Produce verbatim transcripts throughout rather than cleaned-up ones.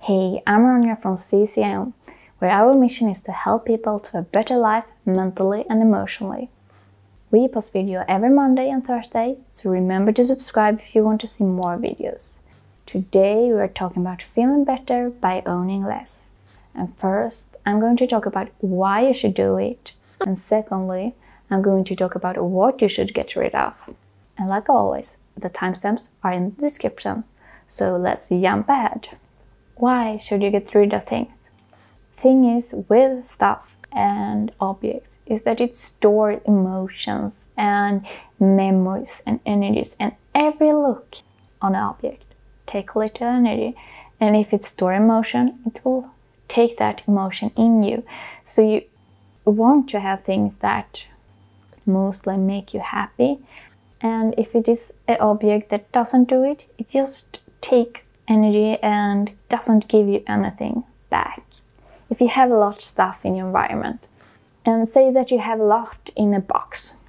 Hey, I'm Ronja from C C M, where our mission is to help people to a better life mentally and emotionally. We post video every Monday and Thursday, so remember to subscribe if you want to see more videos. Today we are talking about feeling better by owning less. And first, I'm going to talk about why you should do it. And secondly, I'm going to talk about what you should get rid of. And like always, the timestamps are in the description. So let's jump ahead. Why should you get rid of things? Thing is with stuff and objects is that it stores emotions and memories and energies, and every look on an object take little energy, and if it stores emotion, it will take that emotion in you. So you want to have things that mostly make you happy, and if it is an object that doesn't do it, it just takes energy and doesn't give you anything back. If you have a lot of stuff in your environment, and say that you have a lot in a box,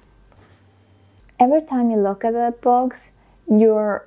every time you look at that box, your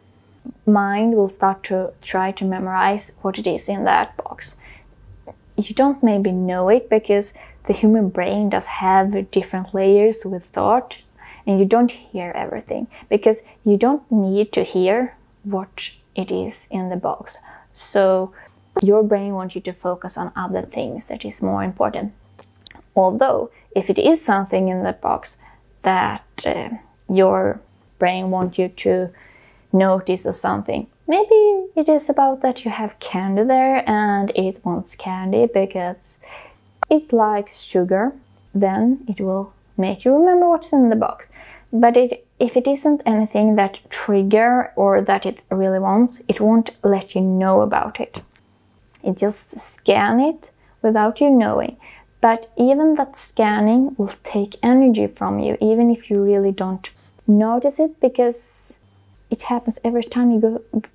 mind will start to try to memorize what it is in that box. You don't maybe know it because the human brain does have different layers with thought, and you don't hear everything because you don't need to hear what it is in the box. So your brain wants you to focus on other things that is more important. Although if it is something in the box that uh, your brain wants you to notice or something, maybe it is about that you have candy there and it wants candy because it likes sugar, then it will make you remember what's in the box. But it, if it isn't anything that trigger or that it really wants, it won't let you know about it. It just scan it without you knowing. But even that scanning will take energy from you, even if you really don't notice it, because it happens every time you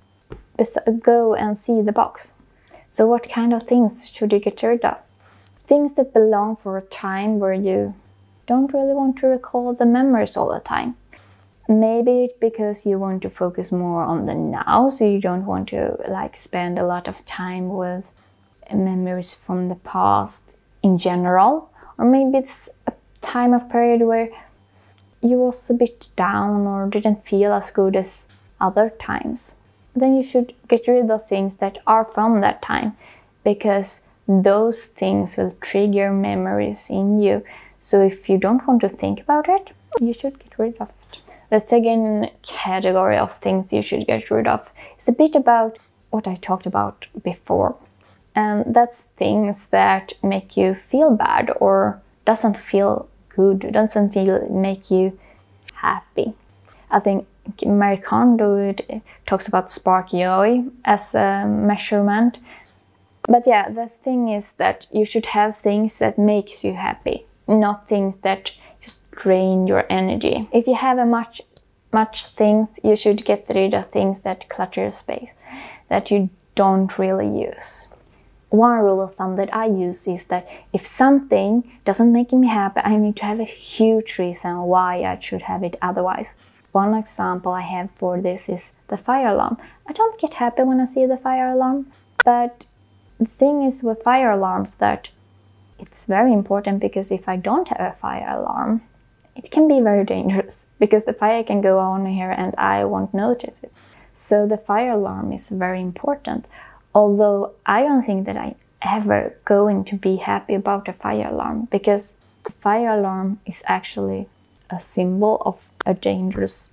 go, go and see the box. So what kind of things should you get rid of? Things that belong for a time where you don't really want to recall the memories all the time. Maybe it's because you want to focus more on the now, so you don't want to like spend a lot of time with memories from the past in general. Or maybe it's a time of period where you was a bit down or didn't feel as good as other times. Then you should get rid of things that are from that time, because those things will trigger memories in you. So if you don't want to think about it, you should get rid of it. The second category of things you should get rid of is a bit about what I talked about before. And that's things that make you feel bad or doesn't feel good, doesn't feel make you happy. I think Marie Kondo talks about spark joy as a measurement. But yeah, the thing is that you should have things that makes you happy, not things that just drain your energy. If you have a much, much things, you should get rid of things that clutter your space, that you don't really use. One rule of thumb that I use is that if something doesn't make me happy, I need to have a huge reason why I should have it otherwise. One example I have for this is the fire alarm. I don't get happy when I see the fire alarm, but the thing is with fire alarms that it's very important, because if I don't have a fire alarm, it can be very dangerous because the fire can go on here and I won't notice it. So the fire alarm is very important. Although I don't think that I'm ever going to be happy about a fire alarm, because the fire alarm is actually a symbol of a dangerous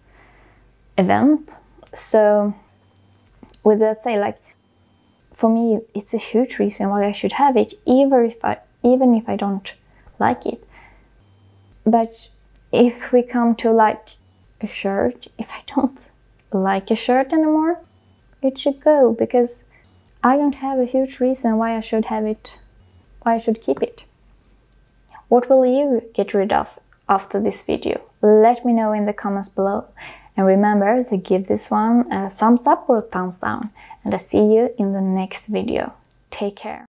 event. So with that say, like, for me, it's a huge reason why I should have it, even if I, even if I don't like it. But if we come to like a shirt, if I don't like a shirt anymore, it should go, because I don't have a huge reason why I should have it, why I should keep it. What will you get rid of after this video? Let me know in the comments below. And remember to give this one a thumbs up or a thumbs down. And I'll see you in the next video. Take care.